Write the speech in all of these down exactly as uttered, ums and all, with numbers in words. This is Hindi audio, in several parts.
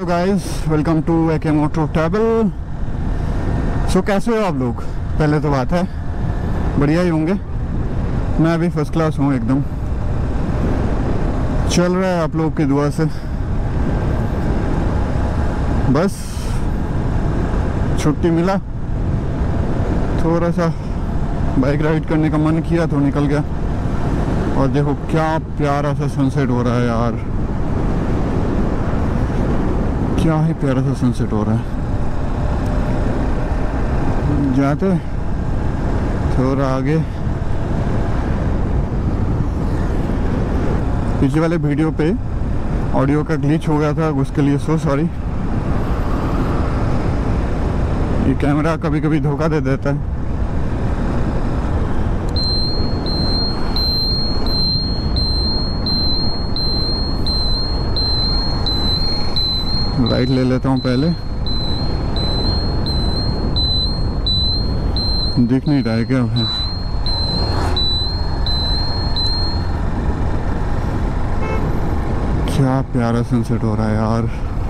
Hello guys, welcome to AK Moto Travel. So कैसे हो आप लोग? पहले तो बात है बढ़िया ही होंगे। मैं अभी फर्स्ट क्लास हूँ एकदम। चल रहा है आप लोगों की दुआ से। बस छुट्टी मिला, थोड़ा सा बाइक राइड करने का मन किया तो निकल गया। और देखो क्या प्यारा सा सनसेट हो रहा है यार, क्या ही प्यारा सा सनसेट हो रहा है। जाते थोड़ा आगे, पिछले वाले वीडियो पे ऑडियो का ग्लिच हो गया था, उसके लिए सो सॉरी। ये कैमरा कभी कभी धोखा दे देता है। राइट ले लेता हूँ पहले, दिख नहीं रहा है क्या है? क्या प्यारा सनसेट हो रहा है यार।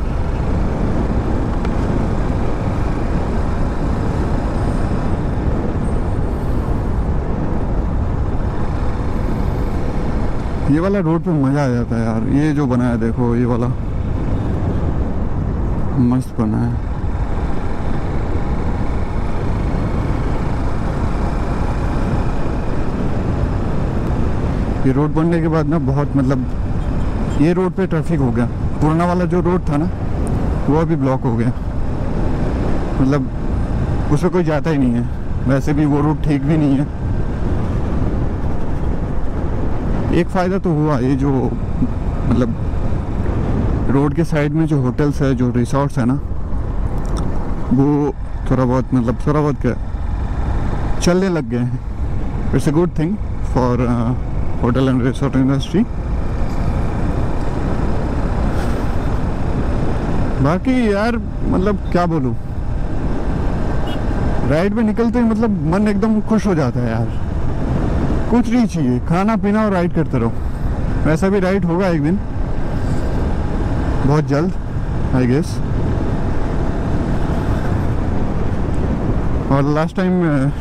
ये वाला रोड पे मजा आ जाता है यार। ये जो बना है देखो, ये वाला मस्त बना है। ये रोड बनने के बाद ना बहुत मतलब ये रोड पे ट्रैफिक हो गया। पुराना वाला जो रोड था ना वो अभी ब्लॉक हो गया, मतलब उस पर कोई जाता ही नहीं है। वैसे भी वो रोड ठीक भी नहीं है। एक फ़ायदा तो हुआ, ये जो मतलब रोड के साइड में जो होटल्स है, जो रिसोर्ट्स है ना, वो थोड़ा बहुत मतलब थोड़ा बहुत क्या चलने लग गए हैं। It's a good thing for hotel and resort industry. बाकी यार मतलब क्या बोलूँ, राइड में निकलते ही मतलब मन एकदम खुश हो जाता है यार। कुछ नहीं चाहिए, खाना पीना और राइड करते रहो। वैसा भी राइड होगा एक दिन, बहुत जल्द आई गेस। और लास्ट टाइम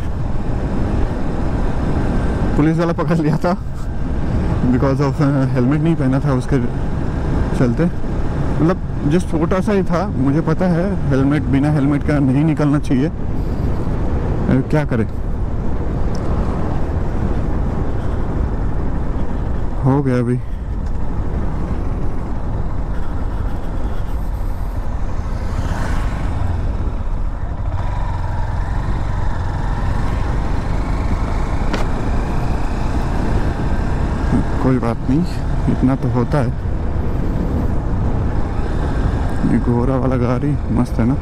पुलिस वाला पकड़ लिया था बिकॉज ऑफ हेलमेट नहीं पहना था उसके चलते। मतलब जस्ट छोटा सा ही था, मुझे पता है हेलमेट बिना हेलमेट का नहीं निकलना चाहिए। क्या करें, हो गया अभी। कोई बात नहीं, इतना तो होता है। ये घोड़ा वाला गाड़ी मस्त है ना।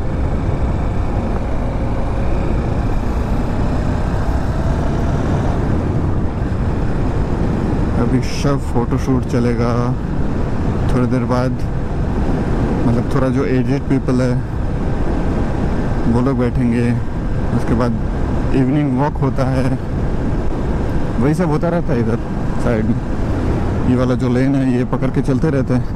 अभी सब फोटोशूट चलेगा थोड़ी देर बाद। मतलब थोड़ा जो एजेड पीपल है वो लोग बैठेंगे, उसके बाद इवनिंग वॉक होता है। वही सब होता रहता है इधर साइड में। ये वाला जो लेन है ये पकड़ के चलते रहते हैं।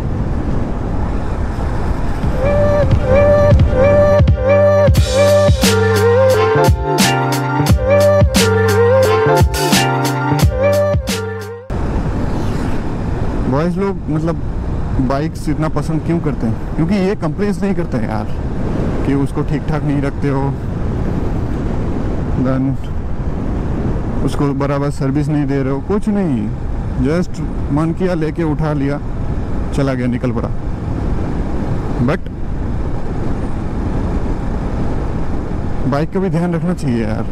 बॉयज लोग मतलब बाइक्स इतना पसंद क्यों करते हैं? क्योंकि ये कंप्लेंट्स नहीं करते हैं यार कि उसको ठीक ठाक नहीं रखते हो, देन उसको बराबर सर्विस नहीं दे रहे हो। कुछ नहीं, जस्ट मन किया लेके उठा लिया, चला गया, निकल पड़ा। बट बाइक का भी ध्यान रखना चाहिए यार।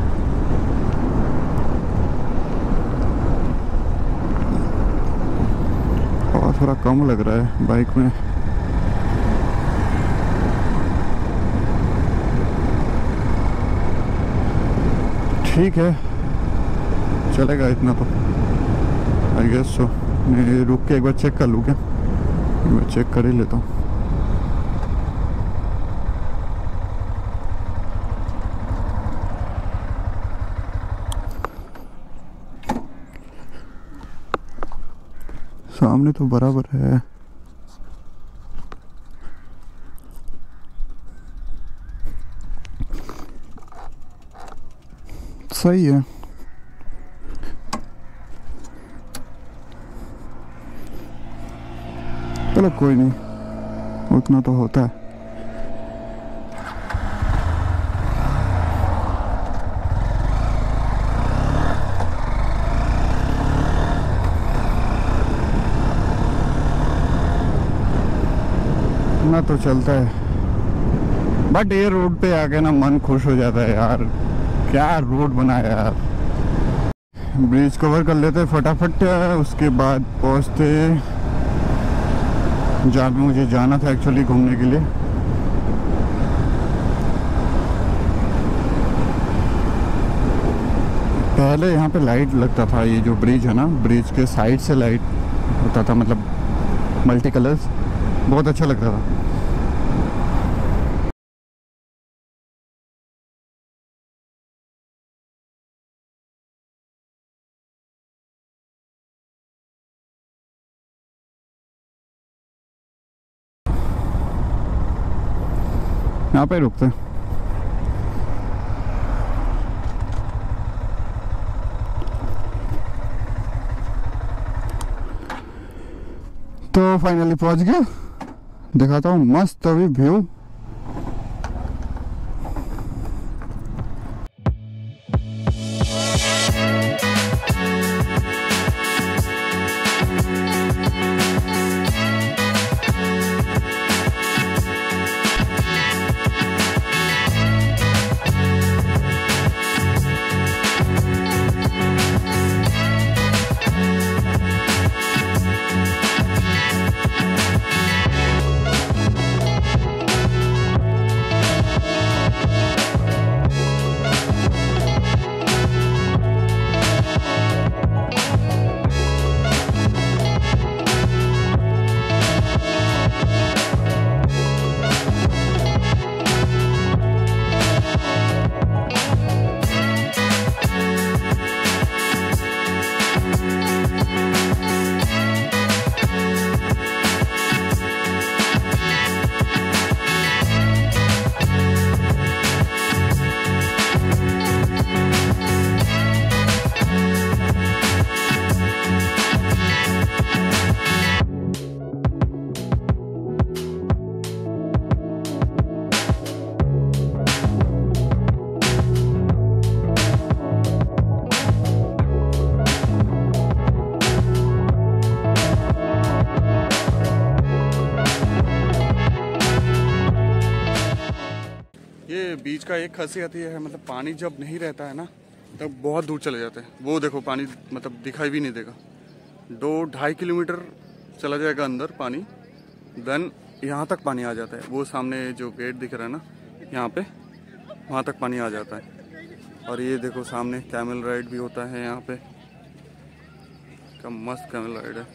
और थोड़ा कम लग रहा है बाइक में। ठीक है, चलेगा इतना तो आई गेस सो। मैं रुक के एक बार चेक कर लूँ क्या? मैं चेक कर ही लेता हूँ। सामने तो बराबर है। सही है। चलो कोई नहीं, उतना तो होता है। ना तो चलता है, बट ये रोड पे आके ना मन खुश हो जाता है यार। क्या रोड बनाया यार। ब्रिज कवर कर लेते फटाफट, उसके बाद पहुंचते जहाँ पे मुझे जाना था एक्चुअली घूमने के लिए। पहले यहाँ पे लाइट लगता था, ये जो ब्रिज है ना, ब्रिज के साइड से लाइट होता था, मतलब मल्टी कलर्स, बहुत अच्छा लगता था। यहाँ पे रुकते हैं। तो फाइनली पहुंच गया, दिखाता हूँ मस्त अभी व्यू। ये बीच का एक खासियत ये है, मतलब पानी जब नहीं रहता है ना तब बहुत दूर चले जाते हैं। वो देखो पानी मतलब दिखाई भी नहीं देगा, दो ढाई किलोमीटर चला जाएगा अंदर पानी, देन यहाँ तक पानी आ जाता है। वो सामने जो गेट दिख रहा है ना यहाँ पे, वहाँ तक पानी आ जाता है। और ये देखो सामने कैमल राइड भी होता है यहाँ पे, क्या मस्त कैमल राइड है।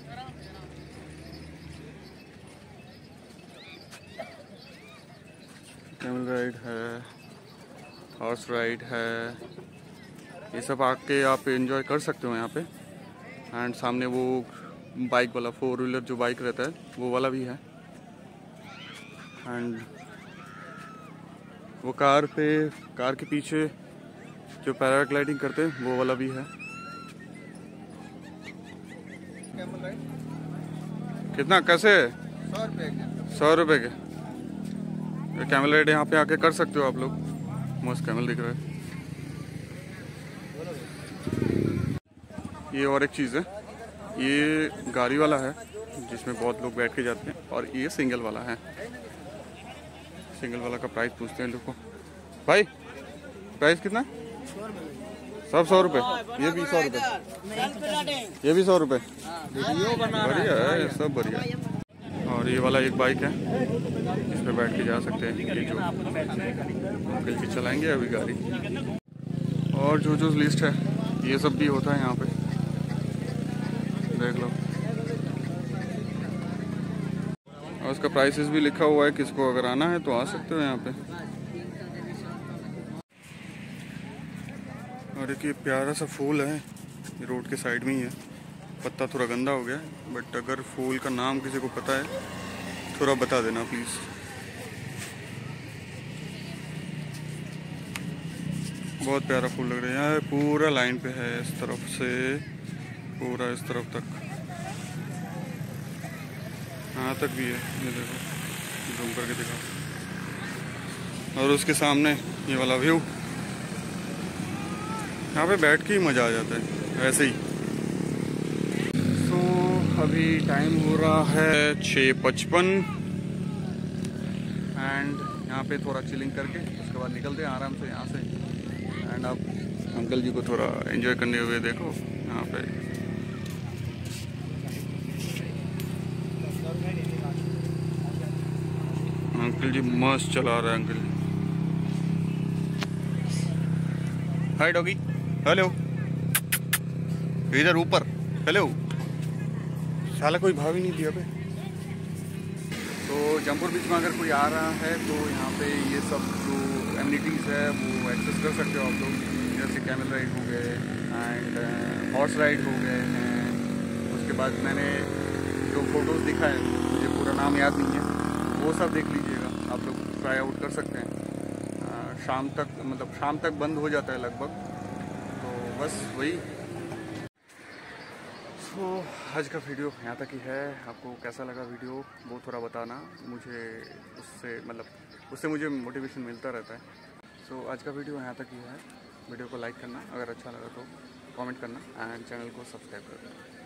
कैमल राइड है, हॉर्स राइड है, ये सब आके आप एंजॉय कर सकते हो यहाँ पे। एंड सामने वो बाइक वाला, फोर व्हीलर जो बाइक रहता है वो वाला भी है। एंड वो कार पे, कार के पीछे जो पैराग्लाइडिंग करते हैं वो वाला भी है। कितना कैसे? सौ रुपये के। सौ रुपये के कैमल राइड यहाँ पे आके कर सकते हो आप लोग। मस्त कैमल दिख रहा है। ये और एक चीज़ है, ये गाड़ी वाला है जिसमें बहुत लोग बैठ के जाते हैं, और ये सिंगल वाला है। सिंगल वाला का प्राइस पूछते हैं लोग को, भाई प्राइस कितना? सब सौ रुपये। ये भी सौ रुपये, ये भी सौ रुपये। बढ़िया है, ये सब बढ़िया। और ये वाला एक बाइक है, इस पर बैठ के जा सकते हैं। ये जो अंकल जी चलाएंगे अभी गाड़ी। और जो जो लिस्ट है ये सब भी होता है यहाँ पे, देख लो। और उसका प्राइसेस भी लिखा हुआ है, किसको अगर आना है तो आ सकते हो यहाँ पे। और एक ये प्यारा सा फूल है, ये रोड के साइड में ही है। पत्ता थोड़ा गंदा हो गया है, बट अगर फूल का नाम किसी को पता है थोड़ा बता देना प्लीज़। बहुत प्यारा फूल लग रहा है। यहाँ पूरा लाइन पे है, इस तरफ से पूरा इस तरफ तक, यहाँ तक भी है। ये देखो, झूम करके दिखा। और उसके सामने ये वाला व्यू, यहाँ पे बैठ के ही मज़ा आ जाता है वैसे ही। सो अभी टाइम हो रहा है छः पचपन एंड यहाँ पे थोड़ा चिलिंग करके उसके बाद निकलते हैं आराम से यहाँ से। एंड आप अंकल जी को थोड़ा एंजॉय करने हुए देखो यहाँ पे। अंकल जी मस्त चला रहे हैं uncle ji. Hi doggy, hello, इधर ऊपर, हेलो। साला कोई भाव ही नहीं दिया पे। तो जमपुर बीच में अगर कोई आ रहा है तो यहाँ पे ये सब जो एमिनिटीज़ है वो एक्सेस कर सकते हो आप लोग, जैसे कैमल राइड हो गए एंड हॉर्स राइड हो गए हैं। उसके बाद मैंने जो फ़ोटोज़ दिखाए, मुझे पूरा नाम याद नहीं है, वो सब देख लीजिएगा, आप लोग ट्राई आउट कर सकते हैं। आ, शाम तक, मतलब शाम तक बंद हो जाता है लगभग, तो बस वही। तो आज का वीडियो यहाँ तक ही है। आपको कैसा लगा वीडियो वो थोड़ा बताना मुझे, उससे मतलब उससे मुझे मोटिवेशन मिलता रहता है। सो so, आज का वीडियो यहाँ तक ही है। वीडियो को लाइक करना, अगर अच्छा लगा तो कमेंट करना एंड चैनल को सब्सक्राइब करना।